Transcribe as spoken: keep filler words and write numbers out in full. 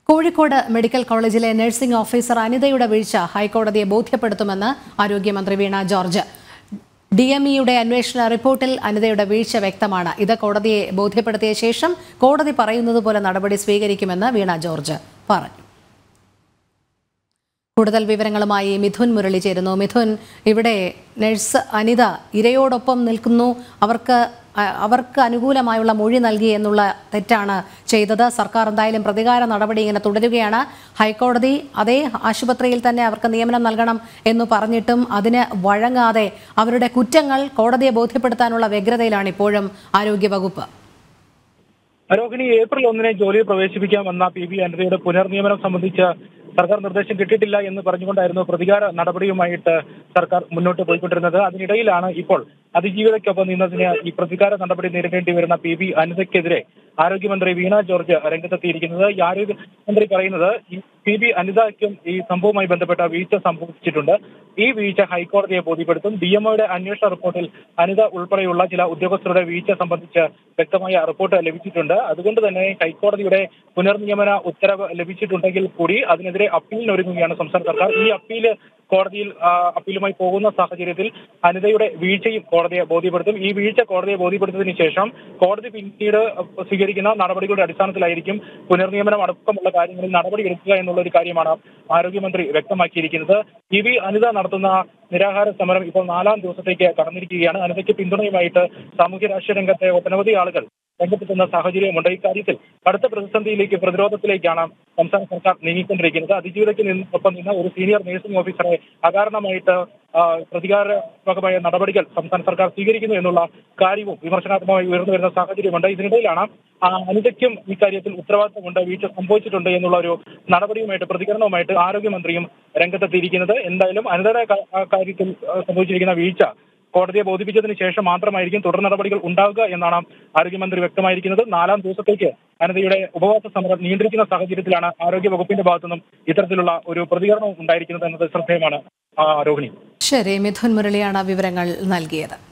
Kozhikode medical കോളേജിലെ nursing officer അനിതയുടെ വീഴ്ച ഹൈക്കോടതിയെ ബോധ്യപ്പെടുത്തുമെന്ന് ആരോഗ്യമന്ത്രി വീണ ജോർജ്. ഡി എം ഇയുടെ അന്വേഷണ റിപ്പോർട്ടിൽ അനിതയുടെ വീഴ്ച വ്യക്തമാണ്. ഇത് കോടതിയെ ബോധ്യപ്പെടുത്തിയ ശേഷം കോടതി പറയുന്നതുപോലെ നടപടി സ്വീകരിക്കുമെന്ന് വീണ ജോർജ് പറഞ്ഞു. കൂടുതൽ വിവരങ്ങളുമായി മിഥുൻ മുരളി ചേരുന്നു. മിഥുൻ, ഇവിടെ നഴ്സ് അനിത ഇരയോടൊപ്പം നിൽക്കുന്നു, അവർക്ക് അവർക്ക് അനുകൂലമായുള്ള മൊഴി നൽകി എന്നുള്ള തെറ്റാണ് ചെയ്തത്. സർക്കാർ എന്തായാലും പ്രതികാര നടപടി ഇങ്ങനെ തുടരുകയാണ്. ഹൈക്കോടതി അതേ ആശുപത്രിയിൽ തന്നെ അവർക്ക് നിയമനം നൽകണം എന്ന് പറഞ്ഞിട്ടും അതിന് വഴങ്ങാതെ അവരുടെ കുറ്റങ്ങൾ കോടതിയെ ബോധ്യപ്പെടുത്താനുള്ള വ്യഗ്രതയിലാണ് ഇപ്പോഴും ആരോഗ്യവകുപ്പ്. രോഹിണി, ഏപ്രിൽ ഒന്നിനെ ജോലിയിൽ പ്രവേശിപ്പിക്കാമെന്ന പി ബി അനിതയുടെ പുനർനിയമനം സംബന്ധിച്ച് സർക്കാർ നിർദ്ദേശം കിട്ടിയിട്ടില്ല എന്ന് പറഞ്ഞുകൊണ്ടായിരുന്നു പ്രതികാര നടപടിയുമായിട്ട് സർക്കാർ മുന്നോട്ട് പോയിക്കൊണ്ടിരുന്നത്. അതിനിടയിലാണ് ഇപ്പോൾ അതിജീവിതയ്ക്കൊപ്പം നിന്നതിന് ഈ പ്രതികാര നടപടി നേരിടേണ്ടി വരുന്ന പി ബി അനിതയ്ക്കെതിരെ ആരോഗ്യമന്ത്രി വീണ ജോർജ് രംഗത്തെത്തിയിരിക്കുന്നത്. ഈ ആരോഗ്യമന്ത്രി പറയുന്നത് ഈ പി ബി അനിതയ്ക്കും ഈ സംഭവവുമായി ബന്ധപ്പെട്ട വീഴ്ച സംഭവിച്ചിട്ടുണ്ട്. ഈ വീഴ്ച ഹൈക്കോടതിയെ ബോധ്യപ്പെടുത്തും. ഡി എം ഒയുടെ അന്വേഷണ റിപ്പോർട്ടിൽ അനിത ഉൾപ്പെടെയുള്ള ചില ഉദ്യോഗസ്ഥരുടെ വീഴ്ച സംബന്ധിച്ച് വ്യക്തമായ റിപ്പോർട്ട് ലഭിച്ചിട്ടുണ്ട്. അതുകൊണ്ട് തന്നെ ഹൈക്കോടതിയുടെ പുനർനിയമന ഉത്തരവ് ലഭിച്ചിട്ടുണ്ടെങ്കിൽ കൂടി അതിനെതിരെ അപ്പീലിന് ഒരുങ്ങുകയാണ് സംസ്ഥാന സർക്കാർ. ഈ അപ്പീല് കോടതിയിൽ അപ്പീലുമായി പോകുന്ന സാഹചര്യത്തിൽ അനിതയുടെ വീഴ്ചയും കോടതിയെ ബോധ്യപ്പെടുത്തും. ഈ വീഴ്ച കോടതിയെ ബോധ്യപ്പെടുത്തിയതിനു ശേഷം കോടതി പിന്നീട് സ്വീകരിക്കുന്ന നടപടികളുടെ അടിസ്ഥാനത്തിലായിരിക്കും പുനർനിയമനം അടക്കമുള്ള കാര്യങ്ങളിൽ നടപടിയെടുക്കുക എന്നുള്ള ഒരു കാര്യമാണ് ആരോഗ്യമന്ത്രി വ്യക്തമാക്കിയിരിക്കുന്നത്. ഇ വി അനിത നടത്തുന്ന നിരാഹാര സമരം ഇപ്പോൾ നാലാം ദിവസത്തേക്ക് കടന്നിരിക്കുകയാണ്. അനിതയ്ക്ക് പിന്തുണയുമായിട്ട് സാമൂഹ്യ രാഷ്ട്രീയ രംഗത്തെ ഒട്ടനവധി ആളുകൾ രംഗത്തെത്തുന്ന സാഹചര്യമുണ്ട്. ഇക്കാര്യത്തിൽ കടുത്ത പ്രതിസന്ധിയിലേക്ക് പ്രതിരോധത്തിലേക്കാണ് സംസ്ഥാന സർക്കാർ നീങ്ങിക്കൊണ്ടിരിക്കുന്നത്. അതിജീവിതയ്ക്ക് ഒപ്പം നിന്ന് ഒരു സീനിയർ നഴ്സിംഗ് ഓഫീസറെ അകാരണമായിട്ട് പ്രതികാരാത്മകമായ നടപടികൾ സംസ്ഥാന സർക്കാർ സ്വീകരിക്കുന്നു എന്നുള്ള കാര്യവും വിമർശനാത്മകമായി ഉയർന്നു വരുന്ന സാഹചര്യമുണ്ട്. ഇതിനിടയിലാണ് അനിതയ്ക്കും ഇക്കാര്യത്തിൽ ഉത്തരവാദിത്തമുണ്ട്, വീഴ്ച സംഭവിച്ചിട്ടുണ്ട് എന്നുള്ള ഒരു നടപടിയുമായിട്ട് പ്രതികരണവുമായിട്ട് ആരോഗ്യമന്ത്രിയും രംഗത്തെത്തിയിരിക്കുന്നത്. എന്തായാലും അനിതയുടെ കാര്യത്തിൽ സംഭവിച്ചിരിക്കുന്ന വീഴ്ച കോടതിയെ ബോധിപ്പിച്ചതിന് ശേഷം മാത്രമായിരിക്കും തുടർ നടപടികൾ ഉണ്ടാവുക എന്നാണ് ആരോഗ്യമന്ത്രി വ്യക്തമായിരിക്കുന്നത്. നാലാം ദിവസത്തേക്ക് അനിതയുടെ ഉപവാസ സമരം നിയന്ത്രിക്കുന്ന സാഹചര്യത്തിലാണ് ആരോഗ്യ വകുപ്പിന്റെ ഭാഗത്തുനിന്നും ഇത്തരത്തിലുള്ള ഒരു പ്രതികരണം ഉണ്ടായിരിക്കുന്നത് എന്നത് ശ്രദ്ധേയമാണ്. രോഹിണി. ശരി, മിഥുൻ മുരളിയാണ് വിവരങ്ങൾ നൽകിയത്.